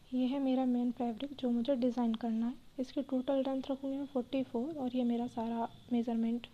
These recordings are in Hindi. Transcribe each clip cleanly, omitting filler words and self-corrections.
ये है मेरा मेन फैब्रिक जो मुझे डिज़ाइन करना है। इसकी टोटल लेंथ रखूँगी मैं 44 और ये मेरा सारा मेज़रमेंट।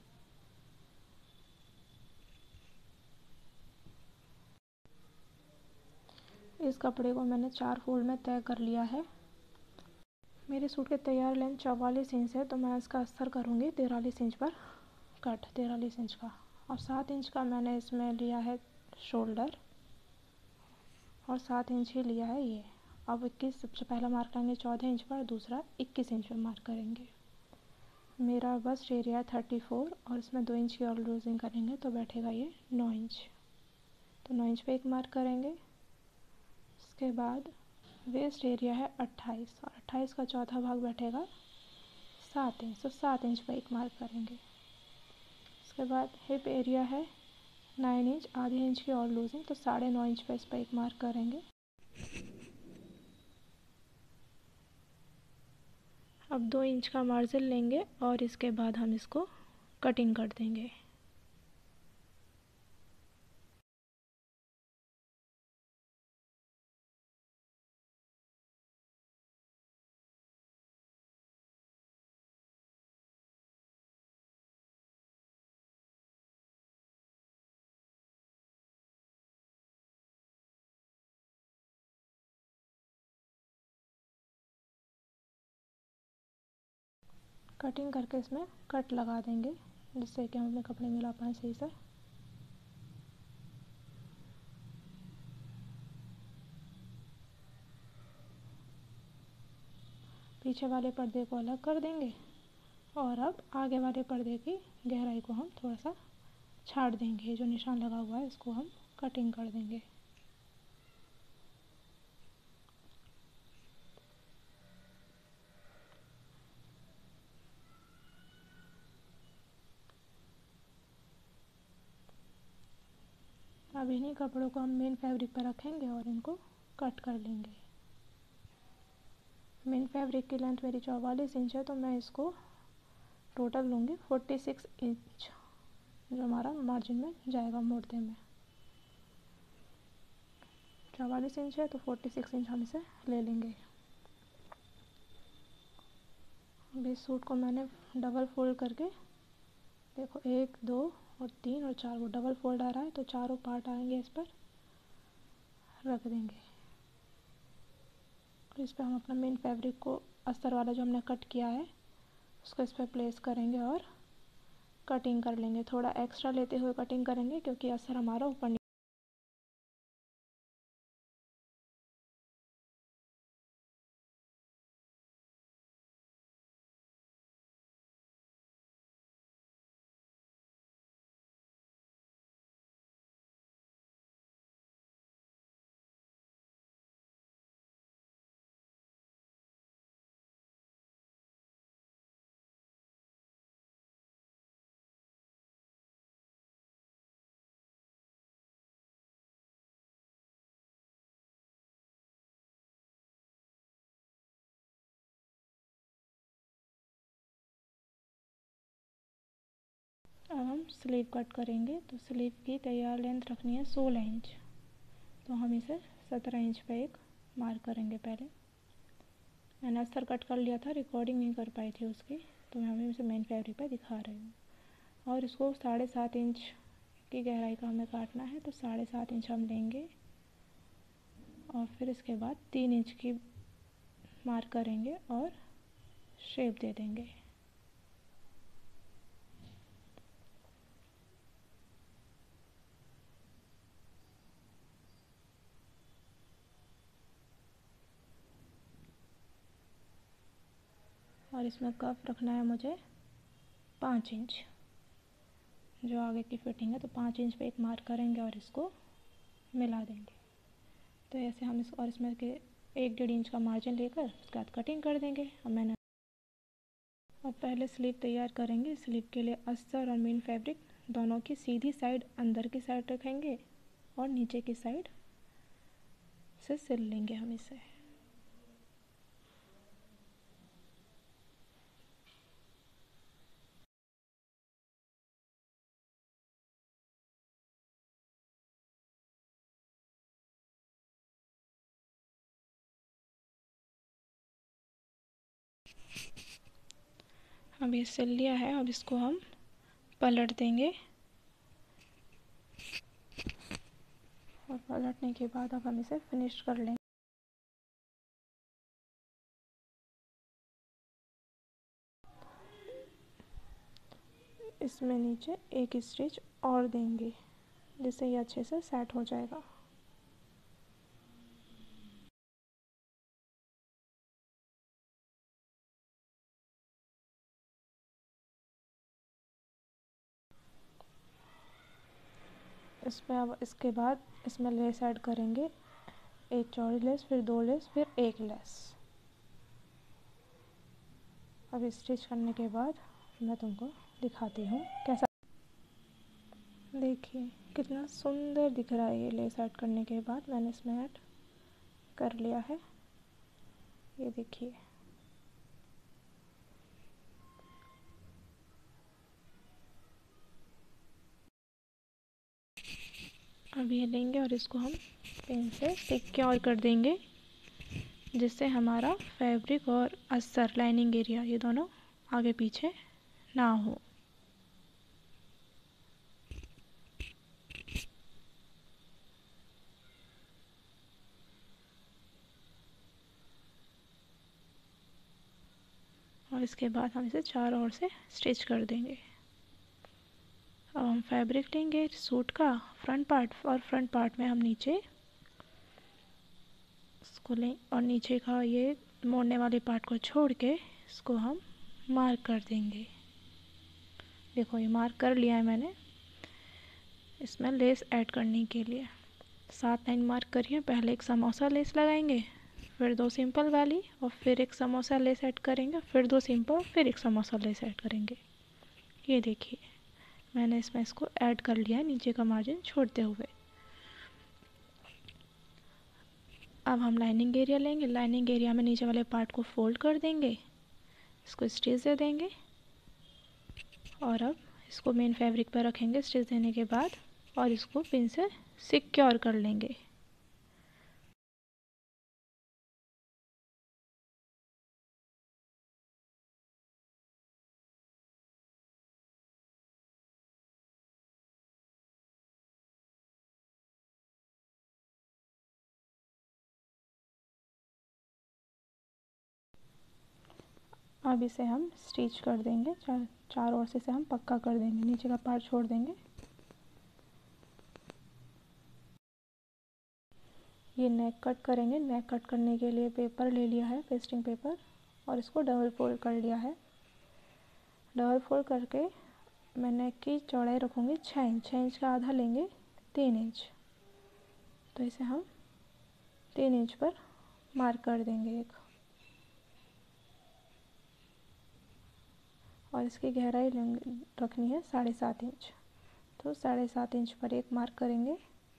इस कपड़े को मैंने 4 फोल्ड में तय कर लिया है। मेरे सूट की तैयार लेंथ 44 इंच है, तो मैं इसका अस्तर करूँगी 43 इंच पर कट, 43 इंच का। और 7 इंच का मैंने इसमें लिया है शोल्डर और 7 इंच ही लिया है ये। अब 21 सबसे पहला मार्क करेंगे 14 इंच पर, दूसरा 21 इंच पर मार्क करेंगे। मेरा बस्ट एरिया है 34 और इसमें 2 इंच की और लूजिंग करेंगे तो बैठेगा ये 9 इंच। तो 9 इंच पे एक मार्क करेंगे। इसके बाद वेस्ट एरिया है 28 और 28 का चौथा भाग बैठेगा 7 इंच, तो 7 इंच पे एक मार्क करेंगे। इसके बाद हिप एरिया है 9 इंच, आधे इंच की और लूजिंग, तो 9.5 इंच पे इस पर एक मार्क करेंगे। अब 2 इंच का मार्जिन लेंगे और इसके बाद हम इसको कटिंग कर देंगे। कटिंग करके इसमें कट लगा देंगे जिससे कि हम अपने कपड़े मिला पाएँ सही से। पीछे वाले पर्दे को अलग कर देंगे और अब आगे वाले पर्दे की गहराई को हम थोड़ा सा छाड़ देंगे। जो निशान लगा हुआ है इसको हम कटिंग कर देंगे। अब इन्हीं कपड़ों को हम मेन फैब्रिक पर रखेंगे और इनको कट कर लेंगे। मेन फैब्रिक की लेंथ मेरी 44 इंच है, तो मैं इसको टोटल लूँगी 46 इंच, जो हमारा मार्जिन में जाएगा मोड़ते में। 44 इंच है तो 46 इंच हम इसे ले लेंगे। अब इस सूट को मैंने डबल फोल्ड करके, देखो 1 2 और 3 और 4 वो डबल फोल्ड आ रहा है, तो चारों पार्ट आएंगे इस पर रख देंगे। तो इस पर हम अपना मेन फैब्रिक को अस्तर वाला जो हमने कट किया है उसको इस पर प्लेस करेंगे और कटिंग कर लेंगे। थोड़ा एक्स्ट्रा लेते हुए कटिंग करेंगे क्योंकि अस्तर हमारा ऊपर अब हम स्लीव कट करेंगे। तो स्लीव की तैयार लेंथ रखनी है 16 इंच, तो हम इसे 17 इंच पे एक मार्क करेंगे। पहले मैंने अस्तर कट कर लिया था, रिकॉर्डिंग नहीं कर पाई थी उसकी, तो मैं अभी इसे मेन फैब्रिक पे दिखा रही हूँ। और इसको 7.5 इंच की गहराई का हमें काटना है, तो 7.5 इंच हम लेंगे और फिर इसके बाद 3 इंच की मार्क करेंगे और शेप दे देंगे। और इसमें कफ रखना है मुझे 5 इंच, जो आगे की फिटिंग है, तो 5 इंच पे एक मार्क करेंगे और इसको मिला देंगे। तो ऐसे हम इस और इसमें के 1 1.5 इंच का मार्जिन लेकर उसके बाद कटिंग कर देंगे। अब पहले स्लीव तैयार करेंगे। स्लीव के लिए अस्तर और मेन फैब्रिक दोनों की सीधी साइड अंदर की साइड रखेंगे और नीचे की साइड से सिल लेंगे हम इसे। अब ये सिल लिया है। अब इसको हम पलट देंगे और पलटने के बाद अब हम इसे फिनिश कर लेंगे। इसमें नीचे एक स्टिच और देंगे जिससे ये अच्छे से सेट हो जाएगा। इसमें अब इसके बाद इसमें लेस ऐड करेंगे, एक चौड़ी लेस, फिर 2 लेस, फिर 1 लेस। अब स्टिच करने के बाद मैं तुमको दिखाती हूँ कैसा। देखिए कितना सुंदर दिख रहा है ये लेस ऐड करने के बाद। मैंने इसमें ऐड कर लिया है, ये देखिए। अब ये लेंगे और इसको हम पेन से सिक्योर कर देंगे जिससे हमारा फैब्रिक और अस्तर लाइनिंग एरिया ये दोनों आगे पीछे ना हो। और इसके बाद हम इसे चारों ओर से स्टिच कर देंगे। अब हम फैब्रिक लेंगे सूट का फ्रंट पार्ट, और फ्रंट पार्ट में हम नीचे इसको लें और नीचे का ये मोड़ने वाले पार्ट को छोड़ के इसको हम मार्क कर देंगे। देखो ये मार्क कर लिया है मैंने। इसमें लेस ऐड करने के लिए 7 लाइन मार्क करिए। पहले एक समोसा लेस लगाएंगे, फिर 2 सिंपल वाली, और फिर एक समोसा लेस ऐड करेंगे, फिर 2 सिंपल, फिर एक समोसा लेस ऐड करेंगे। ये देखिए मैंने इसमें इसको ऐड कर लिया है नीचे का मार्जिन छोड़ते हुए। अब हम लाइनिंग एरिया लेंगे। लाइनिंग एरिया में नीचे वाले पार्ट को फोल्ड कर देंगे, इसको स्टिच दे देंगे और अब इसको मेन फैब्रिक पर रखेंगे स्टिच देने के बाद, और इसको पिन से सिक्योर कर लेंगे। अब इसे हम स्टिच कर देंगे, चार ओर से इसे हम पक्का कर देंगे। नीचे का पार्ट छोड़ देंगे। ये नेक कट करेंगे। नेक कट करने के लिए पेपर ले लिया है, पेस्टिंग पेपर, और इसको डबल फोल्ड कर लिया है। डबल फोल्ड करके मैं नेक की चौड़ाई रखूँगी 6 इंच। 6 इंच का आधा लेंगे 3 इंच, तो इसे हम 3 इंच पर मार्क कर देंगे एक। और इसकी गहराई रखनी है 7.5 इंच, तो 7.5 इंच पर एक मार्क करेंगे।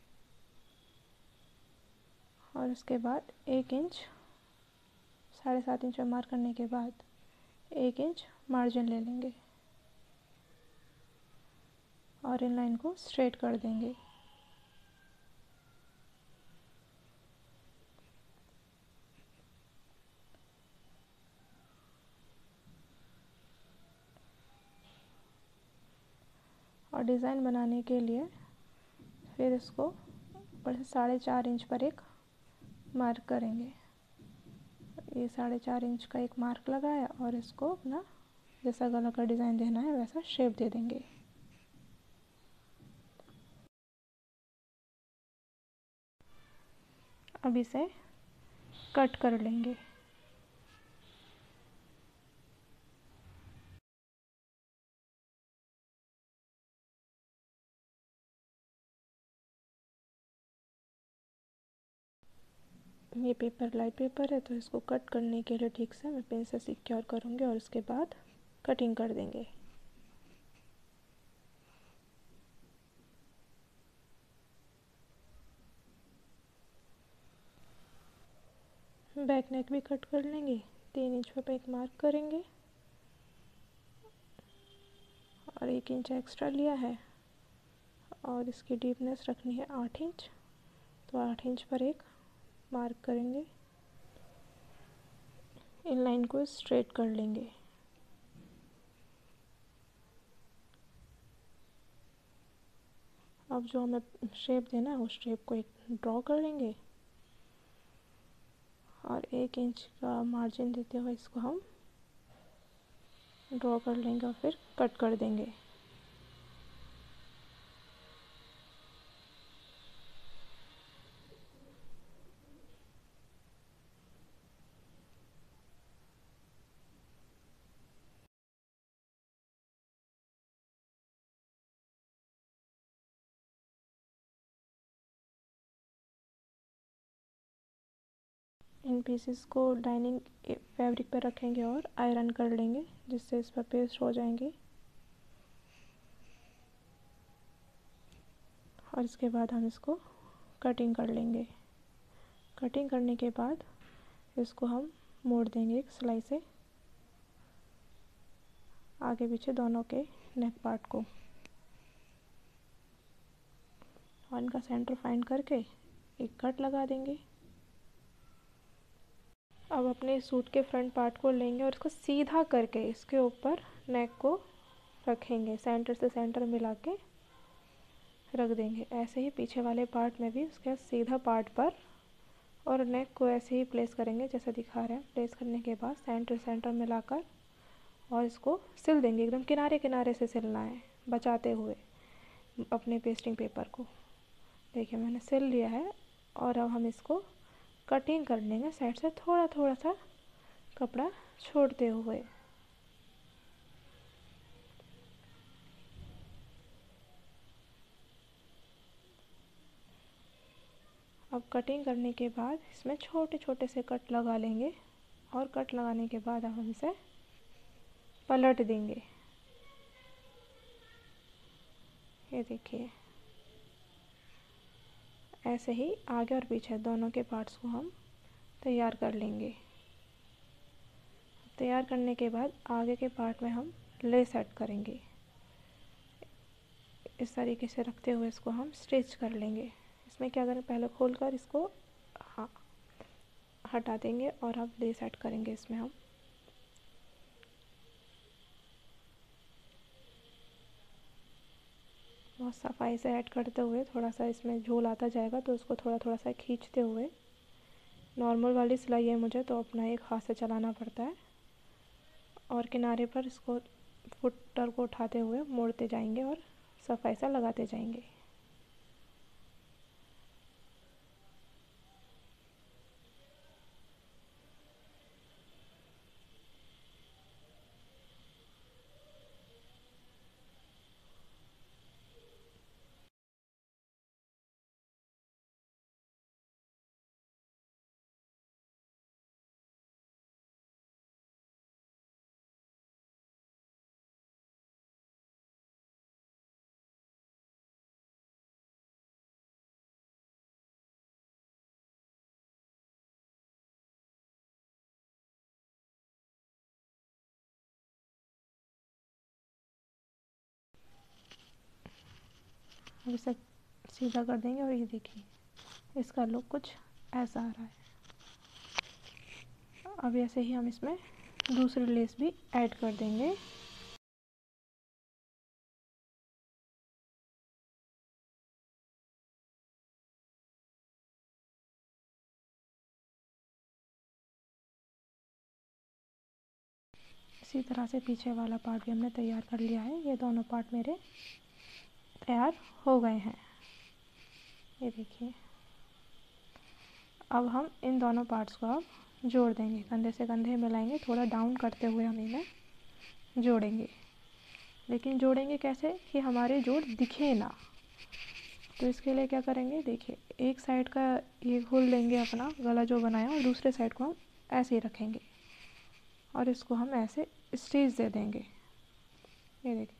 और उसके बाद 1 इंच, 7.5 इंच पर मार्क करने के बाद 1 इंच मार्जिन ले लेंगे और इन लाइन को स्ट्रेट कर देंगे। और डिज़ाइन बनाने के लिए फिर इसको ऊपर से 4.5 इंच पर एक मार्क करेंगे। ये 4.5 इंच का एक मार्क लगाया और इसको अपना जैसा गला का डिज़ाइन देना है वैसा शेप दे देंगे। अब इसे कट कर लेंगे। ये पेपर लाइट पेपर है तो इसको कट करने के लिए ठीक से मैं पेन से सिक्योर करूँगी और उसके बाद कटिंग कर देंगे। बैक नेक भी कट कर लेंगे। 3 इंच पर एक मार्क करेंगे और 1 इंच एक्स्ट्रा लिया है और इसकी डीपनेस रखनी है 8 इंच, तो 8 इंच पर एक मार्क करेंगे इन लाइन को स्ट्रेट कर लेंगे। अब जो हमें शेप देना है उस शेप को एक ड्रॉ कर लेंगे और 1 इंच का मार्जिन देते हुए इसको हम ड्रॉ कर लेंगे और फिर कट कर देंगे। इन पीसेस को डाइनिंग फैब्रिक पर रखेंगे और आयरन कर लेंगे जिससे इस पर पेस्ट हो जाएंगे। और इसके बाद हम इसको कटिंग कर लेंगे। कटिंग करने के बाद इसको हम मोड़ देंगे एक सिलाई से आगे पीछे दोनों के नेक पार्ट को, और इनका सेंटर फाइंड करके एक कट लगा देंगे। अब अपने सूट के फ्रंट पार्ट को लेंगे और इसको सीधा करके इसके ऊपर नेक को रखेंगे, सेंटर से सेंटर मिला के रख देंगे। ऐसे ही पीछे वाले पार्ट में भी उसके सीधा पार्ट पर और नेक को ऐसे ही प्लेस करेंगे जैसा दिखा रहे हैं। प्लेस करने के बाद सेंटर सेंटर मिलाकर और इसको सिल देंगे। एकदम किनारे किनारे से सिलना है, बचाते हुए अपने पेस्टिंग पेपर को। देखिए मैंने सिल लिया है और अब हम इसको कटिंग कर लेंगे साइड से थोड़ा थोड़ा सा कपड़ा छोड़ते हुए। अब कटिंग करने के बाद इसमें छोटे छोटे से कट लगा लेंगे और कट लगाने के बाद अब हम इसे पलट देंगे। ये देखिए ऐसे ही आगे और पीछे दोनों के पार्ट्स को हम तैयार कर लेंगे। तैयार करने के बाद आगे के पार्ट में हम लेस ऐड करेंगे। इस तरीके से रखते हुए इसको हम स्टिच कर लेंगे। इसमें क्या करें, पहले खोलकर इसको हटा देंगे और अब लेस ऐड करेंगे इसमें हम। बहुत सफाई से ऐड करते हुए थोड़ा सा इसमें झोल आता जाएगा तो उसको थोड़ा थोड़ा सा खींचते हुए, नॉर्मल वाली सिलाई है मुझे तो अपना एक हाथ से चलाना पड़ता है, और किनारे पर इसको फुटर को उठाते हुए मोड़ते जाएंगे और सफाई से लगाते जाएंगे। अब इसे सीधा कर देंगे और ये देखिए इसका लुक कुछ ऐसा आ रहा है। अब ऐसे ही हम इसमें दूसरी लेस भी ऐड कर देंगे। इसी तरह से पीछे वाला पार्ट भी हमने तैयार कर लिया है। ये दोनों पार्ट मेरे तैयार हो गए हैं। ये देखिए अब हम इन दोनों पार्ट्स को अब जोड़ देंगे, कंधे से कंधे मिलाएंगे, थोड़ा डाउन करते हुए हम इन्हें जोड़ेंगे। लेकिन जोड़ेंगे कैसे कि हमारे जोड़ दिखे ना, तो इसके लिए क्या करेंगे, देखिए एक साइड का ये खोल लेंगे अपना गला जो बनाया और दूसरे साइड को हम ऐसे ही रखेंगे और इसको हम ऐसे स्टिच दे देंगे। ये देखिए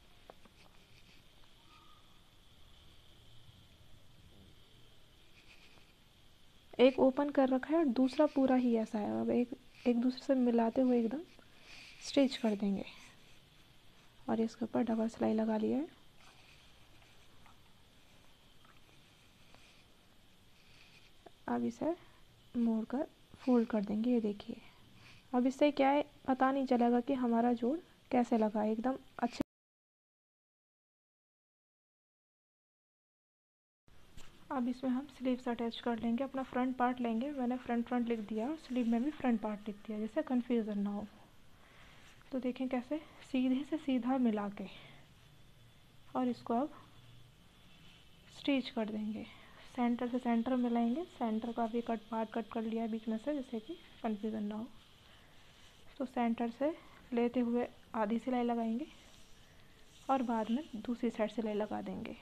एक ओपन कर रखा है और दूसरा पूरा ही ऐसा है। अब एक एक दूसरे से मिलाते हुए एकदम स्टिच कर देंगे और इसके ऊपर डबल सिलाई लगा लिया है। अब इसे मोड़ कर फोल्ड कर देंगे। ये देखिए अब इससे क्या है, पता नहीं चलेगा कि हमारा जोड़ कैसे लगा है, एकदम अच्छे। अब इसमें हम स्लीव्स अटैच कर लेंगे। अपना फ्रंट पार्ट लेंगे, मैंने फ्रंट लिख दिया और स्लीव में भी फ्रंट पार्ट लिख दिया, जिससे कन्फ्यूज़न ना हो। तो देखें कैसे सीधे से सीधा मिला के और इसको अब स्टिच कर देंगे। सेंटर से सेंटर मिलाएंगे, सेंटर का भी पार्ट कट कर लिया बीच में से, जिससे कि कन्फ्यूज़न ना हो। तो सेंटर से लेते हुए आधी सिलाई लगाएंगे और बाद में दूसरी साइड सिलाई लगा देंगे।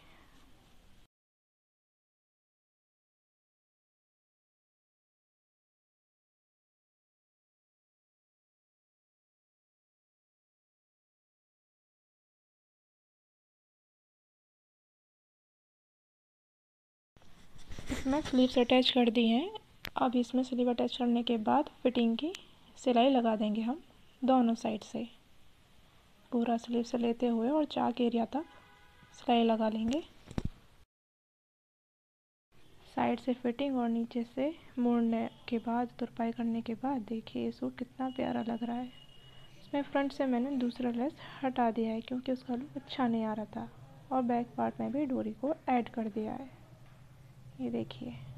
इसमें स्लीव्स अटैच कर दी हैं। अब इसमें स्लीव अटैच करने के बाद फिटिंग की सिलाई लगा देंगे हम दोनों साइड से। पूरा स्लीव से लेते हुए और चाक एरिया तक सिलाई लगा लेंगे। साइड से फिटिंग और नीचे से मोड़ने के बाद, तुरपाई करने के बाद देखिए ये सूट कितना प्यारा लग रहा है। इसमें फ्रंट से मैंने दूसरा लेस हटा दिया है क्योंकि उसका लुक अच्छा नहीं आ रहा था, और बैक पार्ट में भी डोरी को ऐड कर दिया है। ये देखिए।